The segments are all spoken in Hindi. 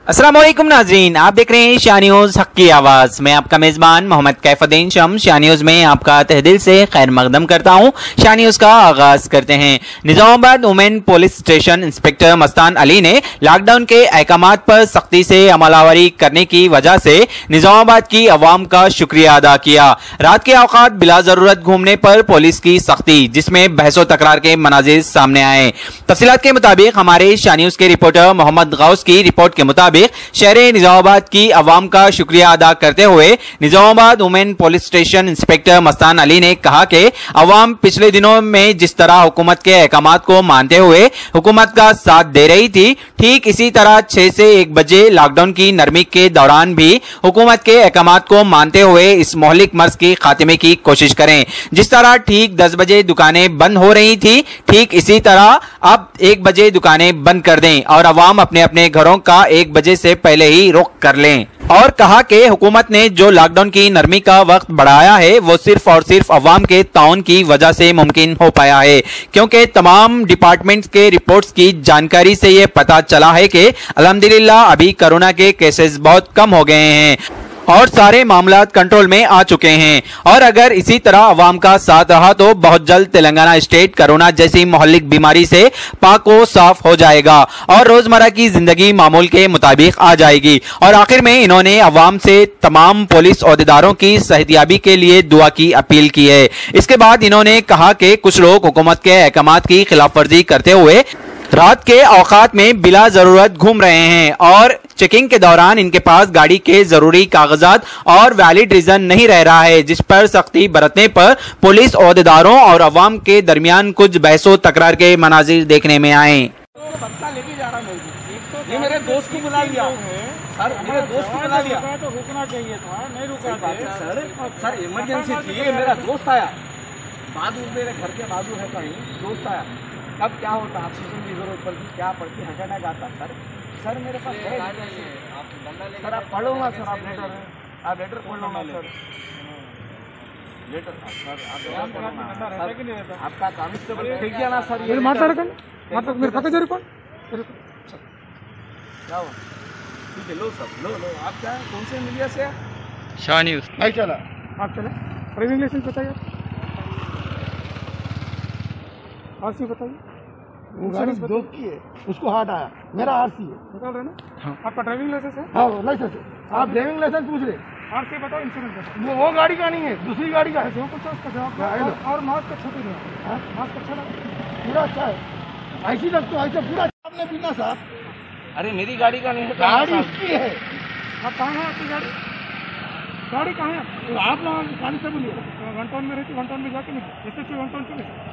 अस्सलामुअलैकुम नाजरीन, आप देख रहे हैं शाह न्यूज़ हक की आवाज़। मैं आपका मेज़बान मोहम्मद कैफुद्दीन शम्स शाह न्यूज़ में आपका तहे दिल से खैर मकदम करता हूं। शाह न्यूज़ का आगाज़ करते हैं। Nizamabad women police station inspector Mastan Ali ने लॉकडाउन के अहकामात पर सख्ती से अमलावरी करने की वजह से निजामाबाद की अवाम का शुक्रिया अदा किया। रात के औकात बिला ज़रूरत घूमने पर पुलिस की सख्ती, जिसमें बहसो तकरार के मनाजिर सामने आए। तफसीलात के मुताबिक हमारे शाह न्यूज़ के रिपोर्टर मोहम्मद गौस की रिपोर्ट के मुताबिक शहर निजामाबाद की अवाम का शुक्रिया अदा करते हुए Nizamabad women police station inspector Mastan Ali ने कहा कि अवाम पिछले दिनों में जिस तरह हुकूमत के अहकामात को मानते हुए हुकूमत का साथ दे रही थी, ठीक इसी तरह 6 से 1 बजे लॉकडाउन की नरमी के दौरान भी हुकूमत के अहकामात को मानते हुए इस मोहलिक मर्ज के खात्मे की कोशिश करें। जिस तरह ठीक 10 बजे दुकानें बंद हो रही थी, ठीक इसी तरह अब 1 बजे दुकानें बंद कर दें और अवाम अपने अपने घरों का 1 बजे से पहले ही रुख कर लें। और कहा कि हुकूमत ने जो लॉकडाउन की नरमी का वक्त बढ़ाया है वो सिर्फ और सिर्फ अवाम के ताउन की वजह से मुमकिन हो पाया है, क्योंकि तमाम डिपार्टमेंट्स के रिपोर्ट्स की जानकारी से ये पता चला है कि अल्हम्दुलिल्लाह अभी कोरोना के केसेस बहुत कम हो गए हैं और सारे मामलात कंट्रोल में आ चुके हैं। और अगर इसी तरह अवाम का साथ रहा तो बहुत जल्द तेलंगाना स्टेट कोरोना जैसी मोहल्लिक बीमारी से पाक व साफ हो जाएगा और रोजमर्रा की जिंदगी मामूल के मुताबिक आ जाएगी। और आखिर में इन्होंने अवाम से तमाम पुलिस ओहदेदारों की सेहतयाबी के लिए दुआ की अपील की है। इसके बाद इन्होंने कहा कि कुछ लोग हुकूमत के अहकामात की खिलाफ वर्जी करते हुए रात के औकात में बिला जरूरत घूम रहे हैं और चेकिंग के दौरान इनके पास गाड़ी के जरूरी कागजात और वैलिड रीजन नहीं रह रहा है, जिस पर सख्ती बरतने पर पुलिस ओहदेदारों और अवाम के दरमियान कुछ बहसो तकरार के मनाजिर देखने में आए। ये मेरे दोस्त को बुला लिया सर, मेरे दोस्त को बुला लिया तो रुकना चाहिए था, नहीं रुका सर इमरजेंसी थी, मेरा दोस्त आया बाजू, मेरे घर के बाजू है कहीं, दोस्त आया। अब क्या होता, ऑक्सीजन की जरूरत पड़ती, क्या पड़ती, हटाना जाता सर मेरे पास है सर, आप पढ़ो ना सर, आप लेटर पढ़ लो ना सर, लेटर सर आपका कांस्टेबल ठीक है ना सर, ये मेरे पता जरूर कौन क्या हुआ, ठीक है लो सर, लो आप क्या कौन से मीडिया से? शाह न्यूज़। नहीं चला, आप चले ड्राइविंग लाइसेंस बताइए, आरसी बताइए। वो गाड़ी दो की है, उसको हार्ट आया, मेरा आरसी है, निकाल रहे ना आपका ड्राइविंग लाइसेंस है? हाँ लाइसेंस है, आप ड्राइविंग लाइसेंस पूछ रहे, आरसी बताओ, इंश्योरेंस बताओ। वो गाड़ी का नहीं है, दूसरी गाड़ी का है। जो कुछ है उसका जवाब और मास्क अच्छा नहीं है, मास्क अच्छा लगा, पूरा अच्छा है, ऐसी लगता है ऐसे पूरा आपने पीना साहब। अरे मेरी गाड़ी का नहीं है, गाड़ी उसकी है। आप कहाँ है आपकी गाड़ी? गाड़ी कहाँ है? तो आप लोग गाड़ी से बोलिए, 1 टाउन में रहती, 1 टाउन में जाके नहीं, एसएचपी 1 टाउन से नहीं।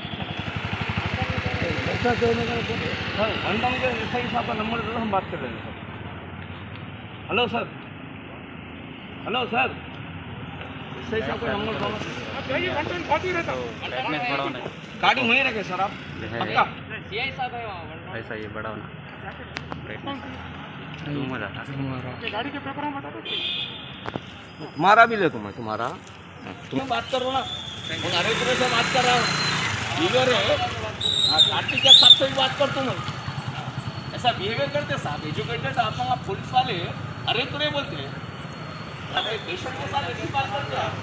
ऐसा सर 1 टाउन के ऐसा ही साहब का नंबर दे दो, हम बात कर रहे हैं sir. Hello sir, hello sir, सही साहब का नंबर दो, आप जाइए, 1 टाउन बहुत ही रहता, गाड़ी वहीं रखे सर आप पक्का। ऐसा ये बड़ा होना गाड़ी के पेपर में बता दो, तुम्हारा भी ले, तुम्हारा तुम बात करो ना, अरे तुम्हें से बात कर रहा हूँ, इधर है आर्टिक के साथ से बात कर, तुम ऐसा बिहेवियर करते साहब, एजुकेटेड आप पुलिस वाले अरे तुरे बोलते, अरे पेशेंट के साथ ऐसी बात करते हैं,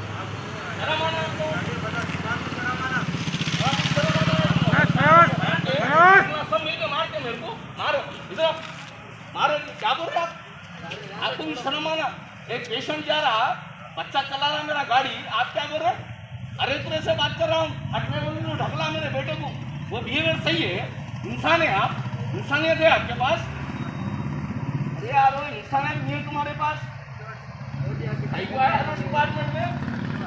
सब मिलकर मारते मेरे को, मारो इधर मारो, क्या बोल रहा आपको भी शर्म आना, एक पेशेंट जा रहा, बच्चा चला रहा मेरा गाड़ी, आप क्या बोल रहे? अरे तुरे से बात कर रहा हूँ, हटने बोल ढकला मेरे बेटे को, वो बिहेवियर सही है? इंसान है आप, इंसानियत है आपके पास? अरे यार वो इंसानियत नहीं है तुम्हारे पास, डिपार्टमेंट में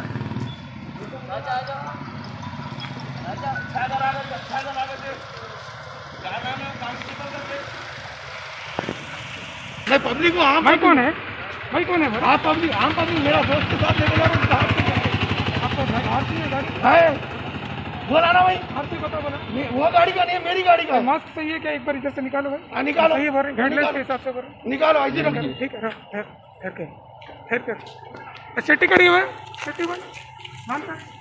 मैं पब्लिक को आम भाई कौन है? भाई कौन है? आप पब्लिक, आम पब्लिक मेरा दोस्त के साथ लेके जा रहा हूँ, आपको आरसी है गाड़ी है बोला ना भाई, आरसी बताओ, बोला वो गाड़ी का नहीं है, मेरी गाड़ी का है। मास्क सही है क्या? एक बार इधर से निकालो भाई, निकालो, सही है, गाइडलाइंस के हिसाब से करो, निकालो ऐसी रखिए, ठीक है, ठहर कर सेफ्टी करी हुआ है, सेफ्टी बन